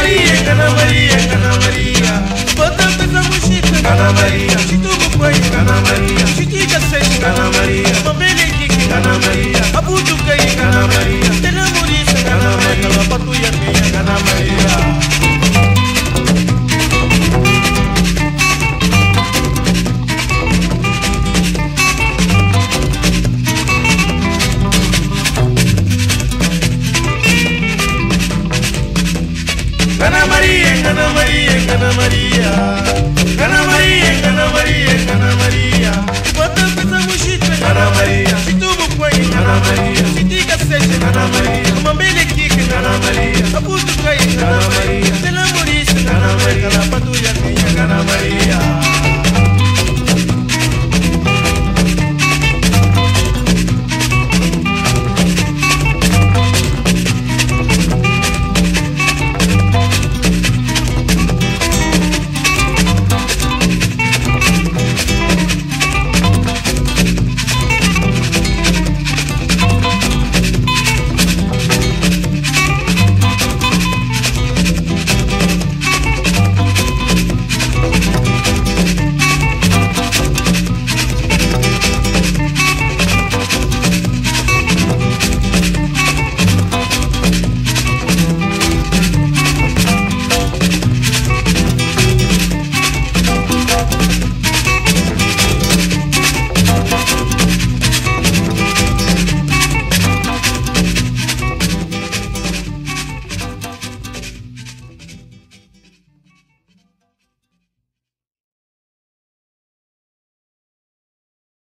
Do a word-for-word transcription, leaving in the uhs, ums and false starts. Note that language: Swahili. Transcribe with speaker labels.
Speaker 1: Maria, Ana Maria, Ana Maria. Bota pesa mochita, Ana Maria. Chico Mukwai, Ana Maria. Chiquita Seis, Ana Maria. Mambele Kiki, Ana Maria. Abutu Kai, Ana Maria. Tela Murisa, Ana Maria. Lapatu Yamia, Ana Maria. Ana Maria, Ana Maria, Ana Maria. Ana Maria, Ana Maria, Ana Maria.